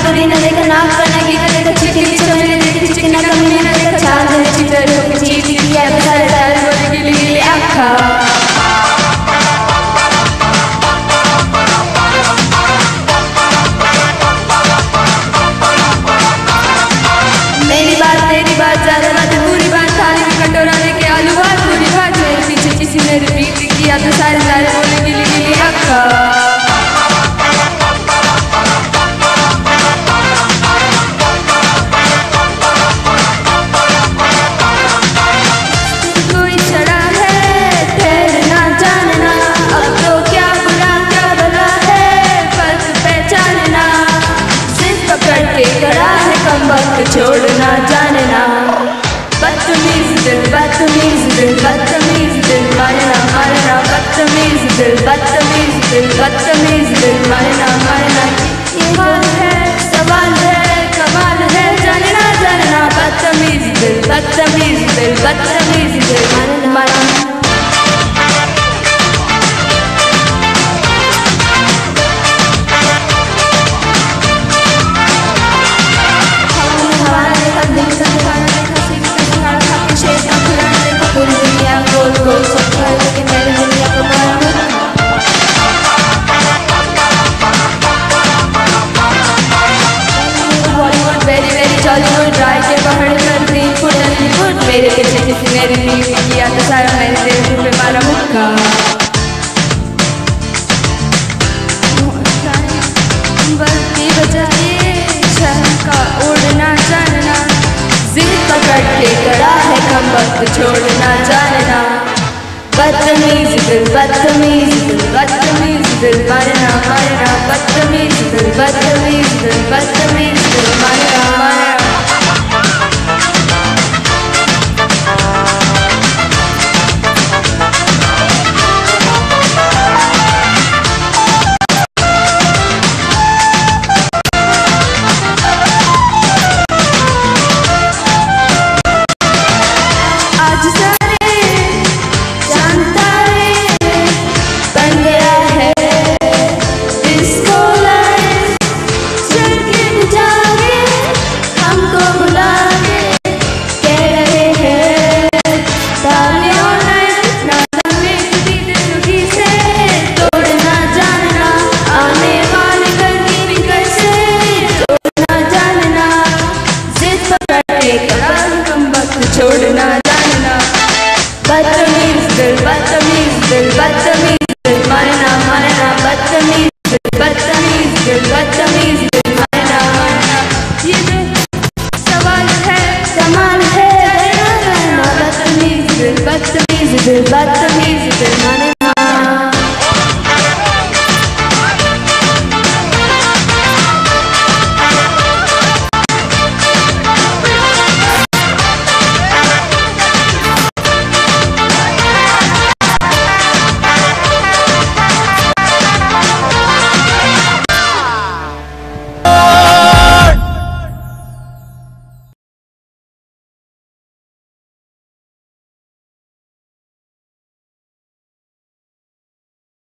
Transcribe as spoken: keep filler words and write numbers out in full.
बुरी न देखा नाक का न गीत देखा चिकनी चोरी देखी चिकना कमी न देखा चांद है चितर हो चीज किया सारे सारे बोले गिली गिली आँखा मेरी बात तेरी बात ज्यादा बात पूरी बात थाली में कटोरा लेके आलू भात पूरी भात मेरे पीछे किसी ने रिपीट किया तो सारे सारे बोले गिली गिली आँखा छोड़ना जानना बदतमीज दिल बदतमीज दिल बदतमीज दिल मारना मारना बदतमीज दिल बदतमीज दिल बदतमीज दिल मारना मारना ये हाल है सवाल है कमाल है जानना जानना बदतमीज दिल बदतमीज दिल बदतमीज दिल मारना मारना मेरे पीछे किसी ने रिपीट किया तो सारा मैंने तेरे मुँह पे मारा मुक्का बल्कि बजाए शहर का उड़ना जानना जिद पकड़ के खड़ा है कम वक्त छोड़ना जानना बदतमीज दिल बदतमीज दिल बदतमीज दिल मारना मारना